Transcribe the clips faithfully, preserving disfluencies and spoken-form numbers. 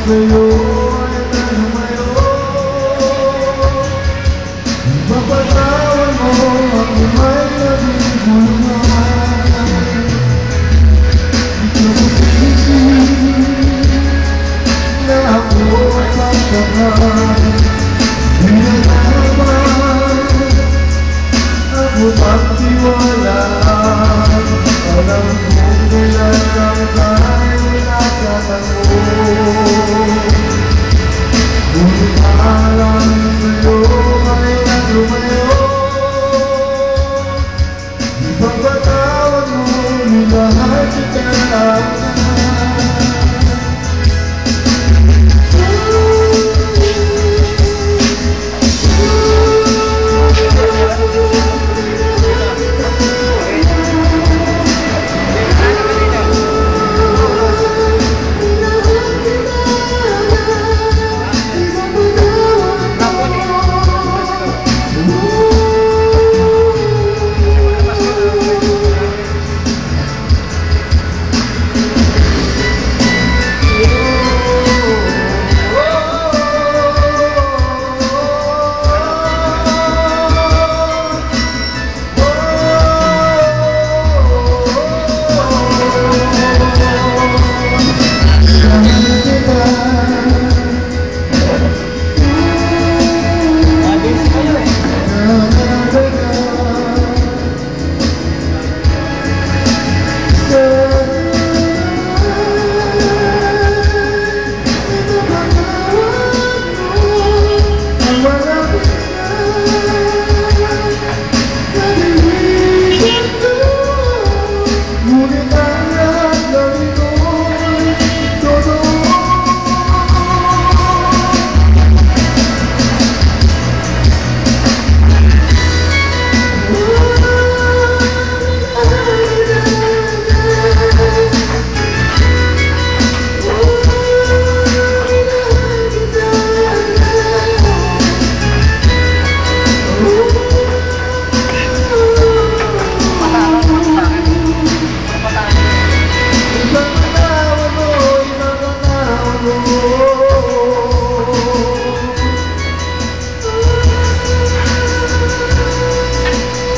sa'yo ay nalumayo. Ipapatawan mo ako may nabibulong naman. Ito ko sinisip na ako ay pagkakas. Di na naman ako magtiwalaan. Alam kong kailan ang tayo nagkatago. Ngunit alam sa'yo ay naglumayo. Ipagpatawad mo ni lahat kita lang.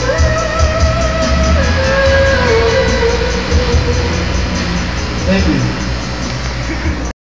Thank you.